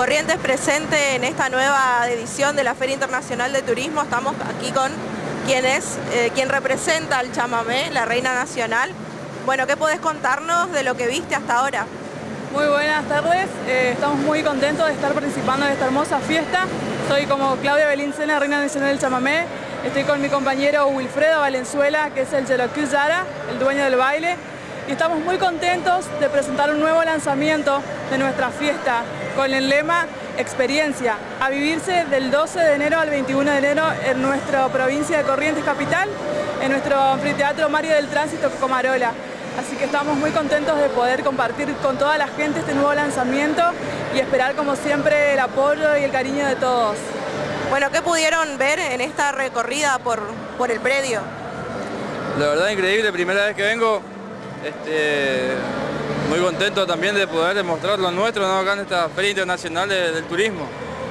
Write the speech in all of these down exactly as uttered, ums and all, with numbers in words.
Corrientes presente en esta nueva edición de la Feria Internacional de Turismo. Estamos aquí con quien es, eh, quien representa al chamamé, la reina nacional. Bueno, ¿qué podés contarnos de lo que viste hasta ahora? Muy buenas tardes, eh, estamos muy contentos de estar participando en esta hermosa fiesta. Soy como Claudia Belincena, reina nacional del chamamé. Estoy con mi compañero Wilfredo Valenzuela, que es el Joroquí Yara, el dueño del baile. Y estamos muy contentos de presentar un nuevo lanzamiento de nuestra fiesta con el lema Experiencia, a vivirse del doce de enero al veintiuno de enero en nuestra provincia de Corrientes Capital, en nuestro anfiteatro Mario del Tránsito Comarola. Así que estamos muy contentos de poder compartir con toda la gente este nuevo lanzamiento y esperar como siempre el apoyo y el cariño de todos. Bueno, ¿qué pudieron ver en esta recorrida por, por el predio? La verdad increíble, primera vez que vengo, este, muy contento también de poder demostrar lo nuestro, ¿no? Acá en esta Feria Internacional de, del Turismo.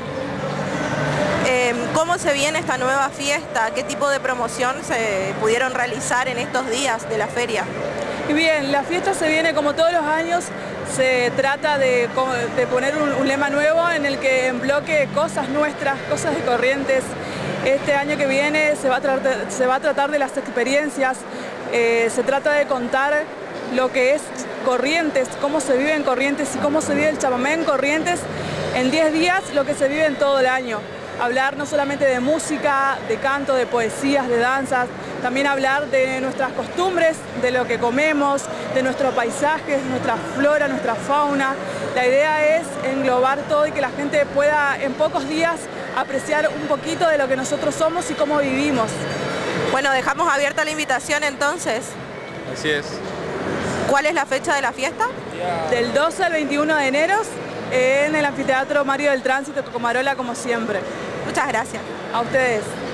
Eh, ¿Cómo se viene esta nueva fiesta? ¿Qué tipo de promoción se pudieron realizar en estos días de la feria? Y bien, la fiesta se viene como todos los años, se trata de, de poner un, un lema nuevo en el que en bloque cosas nuestras, cosas de Corrientes. Este año que viene se va a tratar, se va a tratar de las experiencias, eh, se trata de contar lo que es Corrientes, cómo se vive en Corrientes y cómo se vive el chamamé en Corrientes en diez días, lo que se vive en todo el año. Hablar no solamente de música, de canto, de poesías, de danzas, también hablar de nuestras costumbres, de lo que comemos, de nuestros paisajes, nuestra flora, nuestra fauna. La idea es englobar todo y que la gente pueda en pocos días apreciar un poquito de lo que nosotros somos y cómo vivimos. Bueno, dejamos abierta la invitación entonces. Así es. ¿Cuál es la fecha de la fiesta? Del doce al veintiuno de enero en el anfiteatro Mario del Tránsito Comarola, como siempre. Muchas gracias. A ustedes.